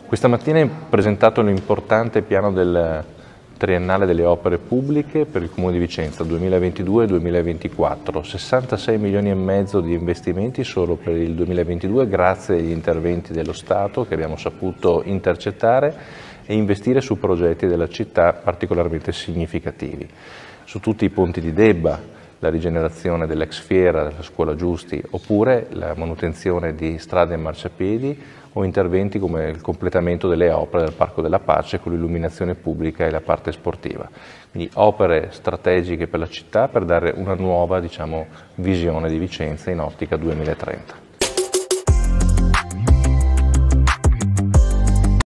Questa mattina ho presentato l'importante piano del triennale delle opere pubbliche per il Comune di Vicenza 2022-2024, 66 milioni e mezzo di investimenti solo per il 2022 grazie agli interventi dello Stato che abbiamo saputo intercettare e investire su progetti della città particolarmente significativi. Su tutti i ponti di Debba, la rigenerazione dell'ex fiera, della scuola Giusti, oppure la manutenzione di strade e marciapiedi o interventi come il completamento delle opere del Parco della Pace con l'illuminazione pubblica e la parte sportiva. Quindi opere strategiche per la città per dare una nuova visione di Vicenza in ottica 2030.